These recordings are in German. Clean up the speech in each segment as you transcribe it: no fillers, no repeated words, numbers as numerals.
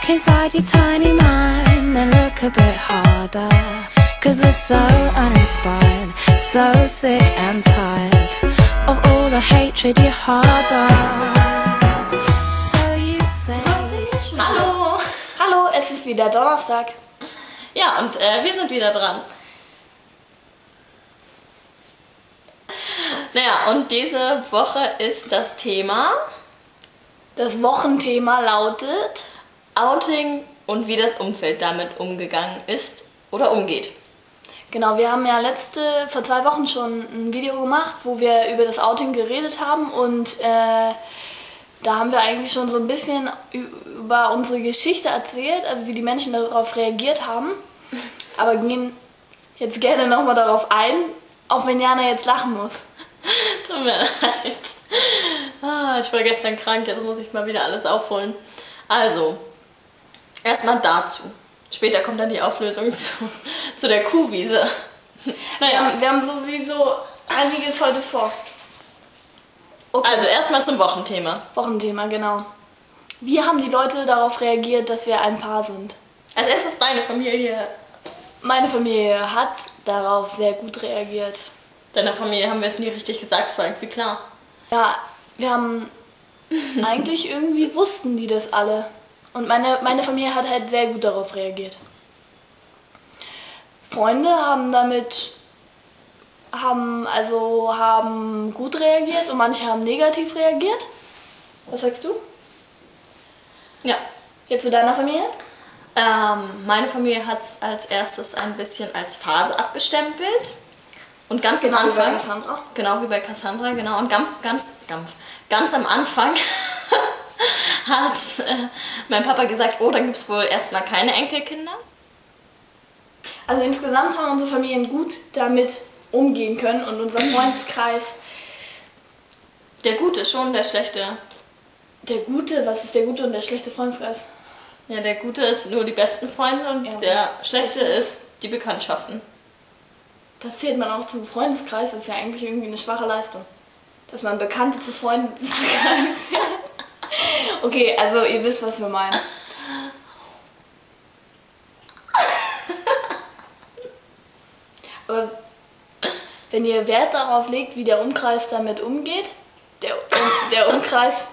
'Cause hide your tiny mind and look a bit harder. 'Cause we're so uninspired, so sick and tired of all the hatred you harbor. So you say. Hallo! Hallo, es ist wieder Donnerstag. Ja, und wir sind wieder dran. Naja, und diese Woche ist das Thema Das Wochenthema lautet Outing und wie das Umfeld damit umgegangen ist oder umgeht. Genau, wir haben ja vor 2 Wochen schon ein Video gemacht, wo wir über das Outing geredet haben und da haben wir eigentlich schon so ein bisschen über unsere Geschichte erzählt, also wie die Menschen darauf reagiert haben. Aber gehen jetzt gerne nochmal darauf ein, auch wenn Jana jetzt lachen muss. Tut mir leid. Ich war gestern krank, jetzt muss ich mal wieder alles aufholen. Also, erstmal dazu. Später kommt dann die Auflösung zu der Kuhwiese. Naja. Wir haben sowieso einiges heute vor. Okay. Also erstmal zum Wochenthema. Wochenthema, genau. Wie haben die Leute darauf reagiert, dass wir ein Paar sind? Als erstes deine Familie. Meine Familie hat darauf sehr gut reagiert. Deiner Familie haben wir es nie richtig gesagt, es war irgendwie klar. Ja, wir haben eigentlich irgendwie wussten die das alle. Und meine Familie hat halt sehr gut darauf reagiert. Freunde haben gut reagiert und manche haben negativ reagiert. Was sagst du? Ja. Jetzt zu deiner Familie? Meine Familie hat es als erstes ein bisschen als Phase abgestempelt. Und ganz am Genau wie bei Anfang. Cassandra. Genau wie bei Cassandra, genau. Und ganz am Anfang hat mein Papa gesagt, oh, dann gibt es wohl erstmal keine Enkelkinder. Also insgesamt haben unsere Familien gut damit umgehen können und unser Freundeskreis. Der Gute schon, der Schlechte. Der Gute, was ist der Gute und der schlechte Freundeskreis? Ja, der Gute ist nur die besten Freunde und Ja. der Schlechte ist die Bekanntschaften. Das zählt man auch zum Freundeskreis, das ist ja eigentlich irgendwie eine schwache Leistung. Dass man Bekannte zu Freundeskreis. Okay, also ihr wisst, was wir meinen. Aber wenn ihr Wert darauf legt, wie der Umkreis damit umgeht, der Umkreis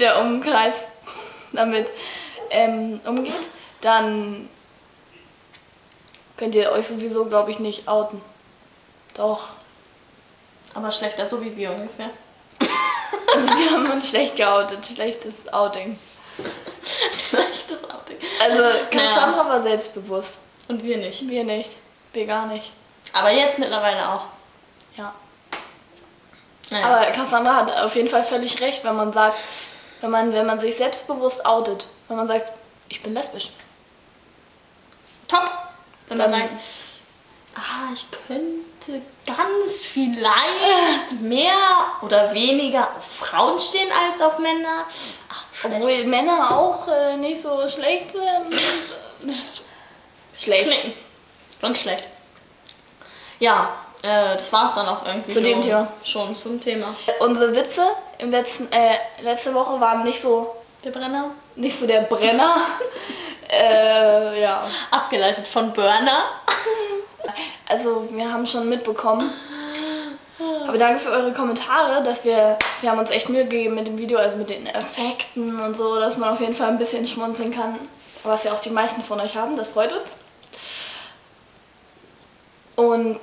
damit umgeht, dann könnt ihr euch sowieso, glaube ich, nicht outen. Doch. Aber schlechter, so wie wir ungefähr. Also wir haben uns schlecht geoutet, schlechtes Outing. Schlechtes Outing. Also Cassandra war selbstbewusst. Und wir nicht. Wir nicht. Wir gar nicht. Aber jetzt mittlerweile auch. Ja. Naja. Aber Cassandra hat auf jeden Fall völlig recht, wenn man sagt, wenn man sich selbstbewusst outet, wenn man sagt, ich bin lesbisch. Top. Wenn man Dann- sagt, ich könnte ganz vielleicht mehr oder weniger auf Frauen stehen als auf Männer. Schlecht. Obwohl Männer auch nicht so schlecht sind. Schlecht. Nee, ganz schlecht. Ja, das war's dann auch irgendwie Zu dem schon, Thema. schon zum Thema. Unsere Witze letzte Woche waren nicht so Der Brenner. der Brenner. Ja. Abgeleitet von Burner. Also wir haben schon mitbekommen. Aber danke für eure Kommentare, wir haben uns echt Mühe gegeben mit dem Video, also mit den Effekten und so, dass man auf jeden Fall ein bisschen schmunzeln kann. Was ja auch die meisten von euch haben, das freut uns. Und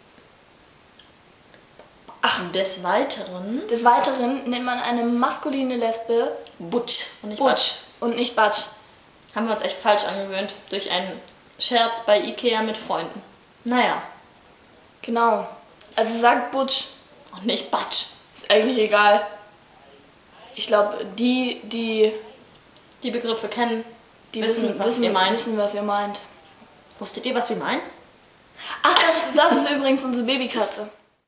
Des Weiteren nennt man eine maskuline Lesbe Butch und nicht Butch Batsch. und nicht Batsch. Haben wir uns echt falsch angewöhnt durch einen Scherz bei Ikea mit Freunden. Naja, Genau. Also sagt Butch, und nicht Batsch. ist eigentlich egal. Ich glaube, die Die Begriffe kennen, wissen, was ihr meint. wissen, was ihr meint. Wusstet ihr, was wir meinen? Ach, das ist übrigens unsere Babykatze.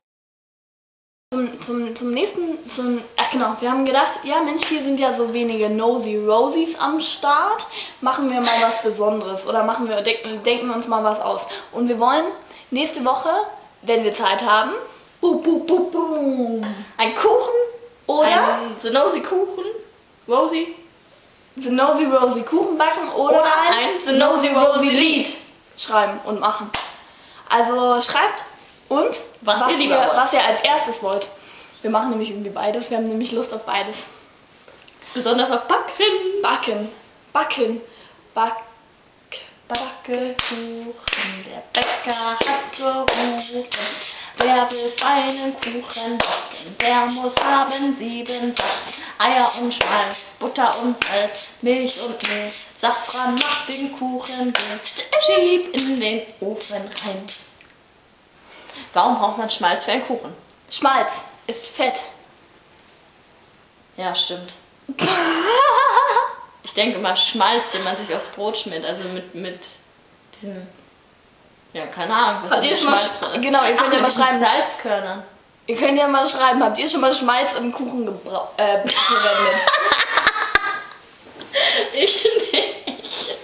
Ach genau, wir haben gedacht, ja Mensch, hier sind ja so wenige Nosy Rosies am Start, machen wir mal was Besonderes oder denken wir uns mal was aus. Und wir wollen nächste Woche, wenn wir Zeit haben, Ein Kuchen? oder Ein Nosy Kuchen? Rosie? The Nosy Rosy Kuchen backen oder ein The Nosy Rosy Lied schreiben und machen. Also schreibt uns, was ihr als erstes wollt. Wir machen nämlich irgendwie beides. Wir haben nämlich Lust auf beides. Besonders auf Backen. Backen. Backekuchen, der Bäcker hat gerufen. Wer will feinen Kuchen backen, der muss haben 7 Sachen. Eier und Schmalz, Butter und Salz, Milch und Mehl. Safran macht den Kuchen wild, schieb in den Ofen rein. Warum braucht man Schmalz für einen Kuchen? Schmalz ist Fett. Ja, stimmt. Ich denke mal Schmalz, den man sich aufs Brot schmiert, also mit diesem, ja, keine Ahnung, was habt ihr schon mal, genau, ihr könnt ja mal schreiben, Salzkörnern. Ihr könnt ja mal schreiben, habt ihr schon mal Schmalz im Kuchen verwendet? Ich nicht.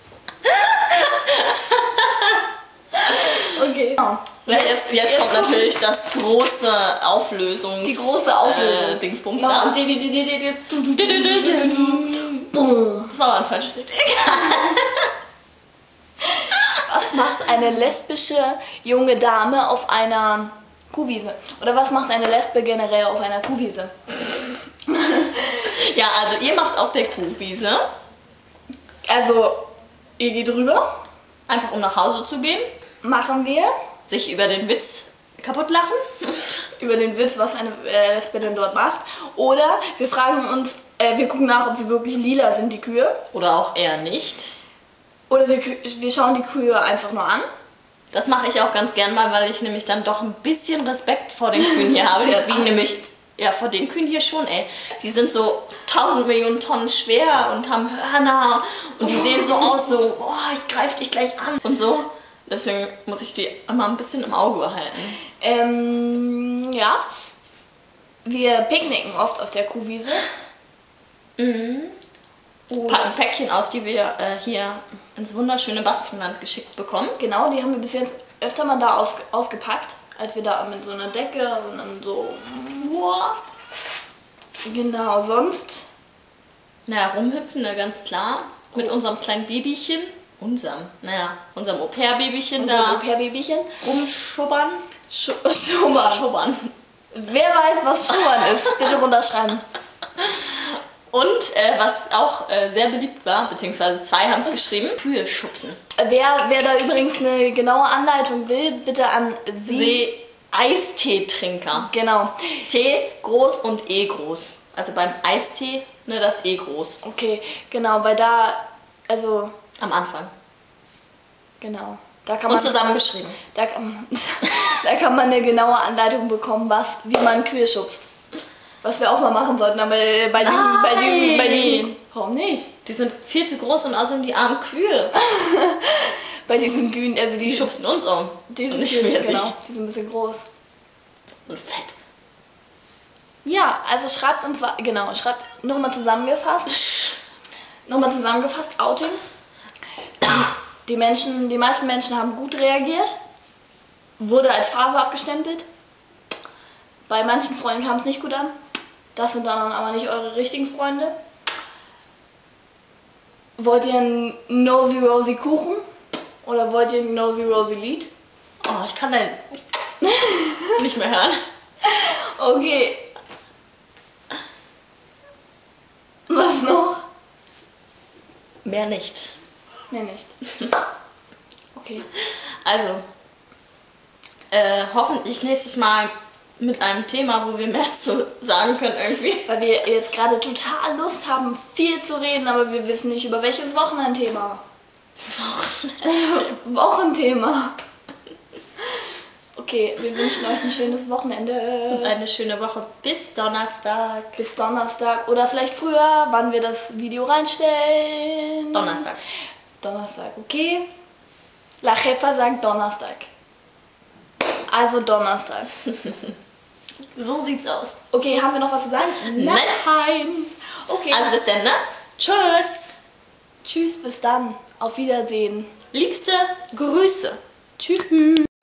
Okay. Ja, jetzt kommt natürlich das große Auflösung. Die große Auflösung. Dingsbums No. da. Boom. Das war aber ein falsches Lied. Was macht eine lesbische junge Dame auf einer Kuhwiese? Oder was macht eine Lesbe generell auf einer Kuhwiese? Ja, also ihr macht auf der Kuhwiese. Also, ihr geht rüber. Einfach um nach Hause zu gehen. Machen wir. Sich über den Witz kaputt lachen. Über den Witz, was eine Lesbe denn dort macht. Oder wir fragen uns, wir gucken nach, ob sie wirklich lila sind, die Kühe. Oder auch eher nicht. Oder wir schauen die Kühe einfach nur an. Das mache ich auch ganz gern mal, weil ich nämlich dann doch ein bisschen Respekt vor den Kühen hier habe. Die wiegen nämlich, ja, vor den Kühen hier schon, ey. Die sind so 1000 Millionen Tonnen schwer und haben Hörner. Und die sehen so aus, so, oh, ich greife dich gleich an. Und so. Deswegen muss ich die immer ein bisschen im Auge behalten. Ja. Wir picknicken oft auf der Kuhwiese. Packen Päckchen aus, die wir hier ins wunderschöne Baskenland geschickt bekommen. Genau, die haben wir bis jetzt öfter mal da ausgepackt, als wir da mit so einer Decke und dann so. Genau, sonst. Naja, rumhüpfen, ne, ganz klar. Mit unserem kleinen Babychen. Unserem Au-pair-Babychen da. Au-pair-Babychen. Rumschubbern. Schubbern. Wer weiß, was Schubbern ist, bitte runterschreiben. Und was auch sehr beliebt war, beziehungsweise 2 haben es geschrieben, Kühe schubsen. Wer da übrigens eine genaue Anleitung will, bitte an Eisteetrinker. Genau. T groß und E groß. Also beim Eistee, ne, das E groß. Okay, genau, weil da, also... Am Anfang. Genau. Da kann man, und zusammengeschrieben. Da kann man eine genaue Anleitung bekommen, wie man Kühe schubst. Was wir auch mal machen sollten, aber bei diesen... Warum nicht? Die sind viel zu groß und außerdem die armen Kühe. Bei diesen Kühen, also die schubsen uns um. Die sind genau, die sind ein bisschen groß. Und fett. Ja, also schreibt uns, genau, schreibt nochmal zusammengefasst, Outing. Die meisten Menschen haben gut reagiert, wurde als Phase abgestempelt. Bei manchen Freunden kam es nicht gut an. Das sind dann aber nicht eure richtigen Freunde. Wollt ihr einen Nosy Rosy Kuchen? Oder wollt ihr ein Nosy Rosy Lied? Oh, ich kann den nicht mehr hören. Okay. Was noch? Mehr nicht. Mehr nicht. Okay. Also, hoffentlich nächstes Mal mit einem Thema, wo wir mehr zu sagen können irgendwie. Weil wir jetzt gerade total Lust haben, viel zu reden, aber wir wissen nicht, über welches Wochenendthema. Wochenthema. Okay, wir wünschen euch ein schönes Wochenende. Und eine schöne Woche bis Donnerstag. Bis Donnerstag. Oder vielleicht früher, wann wir das Video reinstellen. Donnerstag. Donnerstag, okay. La Jefa sagt Donnerstag. Also Donnerstag. So sieht's aus. Okay, haben wir noch was zu sagen? Nein. Okay. Also bis dann, ne? Tschüss. Tschüss, bis dann. Auf Wiedersehen. Liebste Grüße. Tschüss.